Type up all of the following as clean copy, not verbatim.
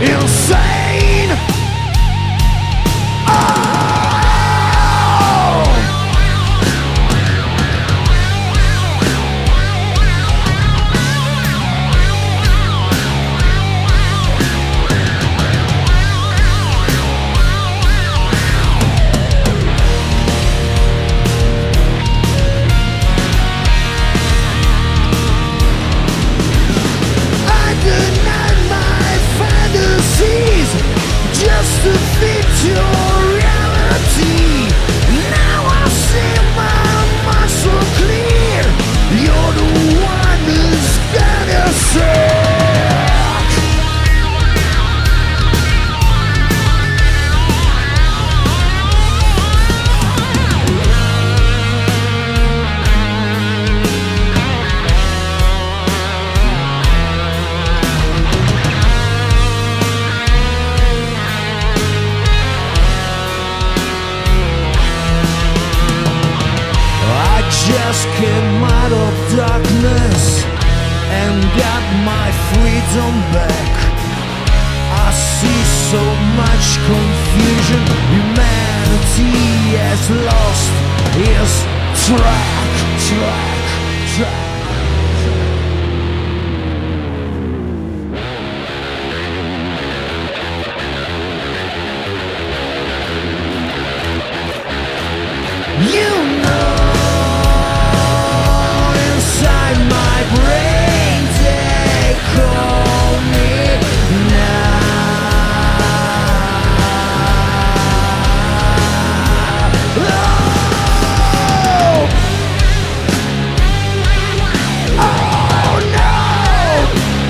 insane. Just to fit your reality. Now I see my mind so clear. You're the one who's gonna suck. Just came out of darkness and got my freedom back. I see so much confusion. Humanity has lost its track. You know, my brain, they call me now. Oh no!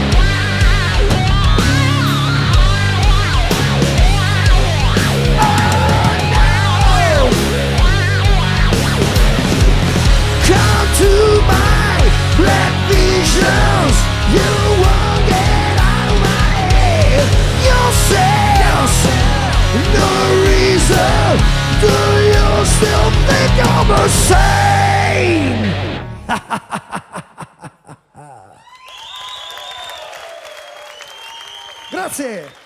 Come to my black visions, you won't get out of my head. Yourself, no reason. Do you still think I'm the same? Grazie.